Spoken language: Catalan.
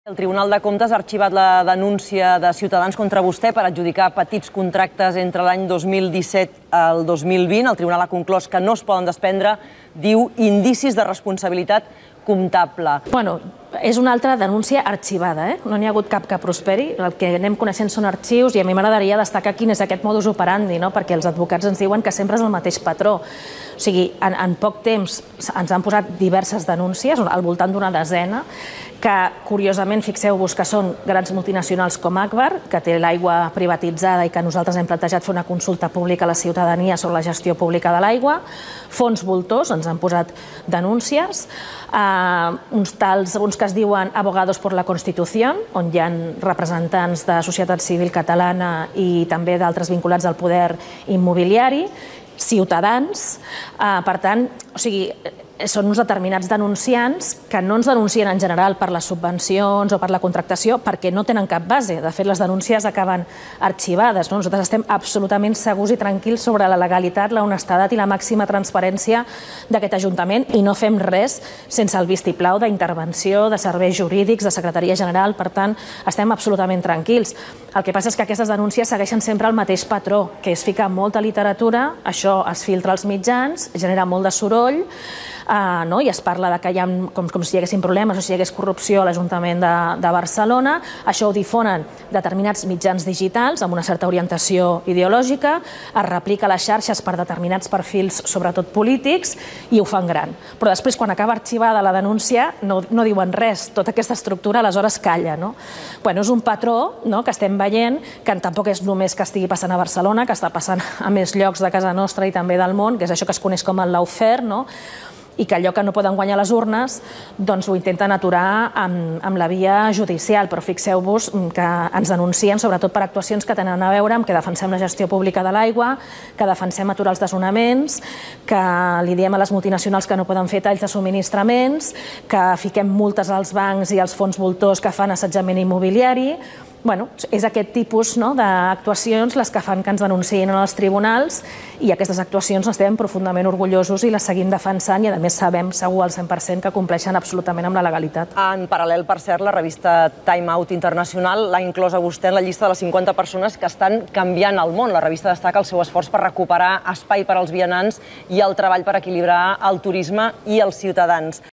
El Tribunal de Comptes ha arxivat la denúncia de Ciutadans contra vostè per adjudicar petits contractes entre l'any 2017 al 2020. El Tribunal ha conclòs que no es poden desprendre, diu, indicis de responsabilitat comptable. Bueno, és una altra denúncia arxivada, no n'hi ha hagut cap que prosperi. El que anem coneixent són arxius i a mi m'agradaria destacar quin és aquest modus operandi, perquè els advocats ens diuen que sempre és el mateix patró. O sigui, en poc temps ens han posat diverses denúncies, al voltant d'una desena, que curiosament, fixeu-vos que són grans multinacionals com Agbar, que té l'aigua privatitzada i que nosaltres hem plantejat fer una consulta pública a la ciutadania sobre la gestió pública de l'aigua, fons voltors, ens han posat denúncies, uns que es diuen Abogados por la Constitución, on hi ha representants de societat civil catalana i també d'altres vinculats al poder immobiliari, Ciutadans, per tant, o sigui, són uns determinats denunciants que no ens denuncien en general per les subvencions o per la contractació perquè no tenen cap base. De fet, les denúncies acaben arxivades. Nosaltres estem absolutament segurs i tranquils sobre la legalitat, la honestedat i la màxima transparència d'aquest Ajuntament i no fem res sense el vistiplau d'intervenció, de serveis jurídics, de Secretaria General. Per tant, estem absolutament tranquils. El que passa és que aquestes denúncies segueixen sempre el mateix patró, que és ficar molta literatura, això es filtra als mitjans, genera molt de soroll, i es parla que hi ha com si hi haguessin problemes o si hi hagués corrupció a l'Ajuntament de Barcelona. Això ho difonen determinats mitjans digitals amb una certa orientació ideològica, es replica a les xarxes per determinats perfils, sobretot polítics, i ho fan gran. Però després, quan acaba arxivada la denúncia, no diuen res. Tota aquesta estructura aleshores calla. És un patró que estem veient, que tampoc és només que estigui passant a Barcelona, que està passant a més llocs de casa nostra i també del món, que és això que es coneix com el lawfare, i que allò que no poden guanyar les urnes doncs ho intenten aturar amb la via judicial. Però fixeu-vos que ens denuncien sobretot per actuacions que tenen a veure amb que defensem la gestió pública de l'aigua, que defensem aturar els desnonaments, que li diem a les multinacionals que no poden fer talls de subministraments, que fiquem multes als bancs i als fons voltors que fan assetjament immobiliari. És aquest tipus d'actuacions les que fan que ens denunciïn als tribunals i aquestes actuacions n'estem profundament orgullosos i les seguim defensant i a més sabem segur al 100% que compleixen absolutament amb la legalitat. En paral·lel, per cert, la revista Time Out Internacional l'ha inclòs a vostè en la llista de les 50 persones que estan canviant el món. La revista destaca el seu esforç per recuperar espai per als vianants i el treball per equilibrar el turisme i els ciutadans.